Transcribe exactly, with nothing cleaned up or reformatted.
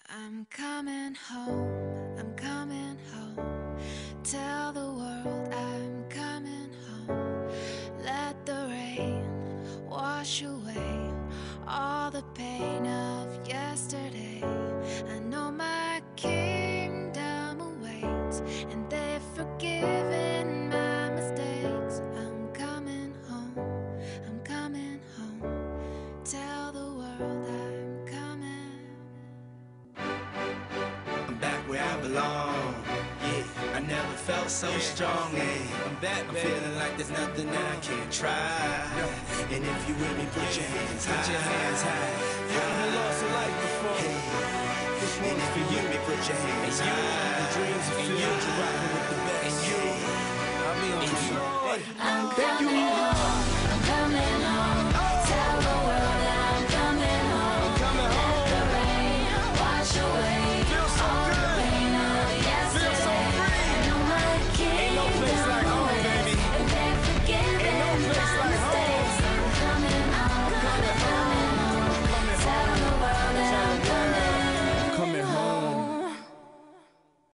I'm coming home, I'm coming home. Tell the world I'm coming home. Let the rain wash away all the pain of yesterday. I know my kingdom awaits, and they've forgiven my mistakes. I'm coming home, I'm coming home. Tell the world I'm coming. I'm back where I belong. Yeah, I never felt so strong. Yeah, I'm back, I'm feeling like there's nothing that I can't try. And if you with me, put your hands high. Put your hands high. You haven't lost a life before. And if you with me, put your hands high. The dreams are filled, you're rocking with the best. And you, I'll be on the floor. I'm coming home, I'm coming home.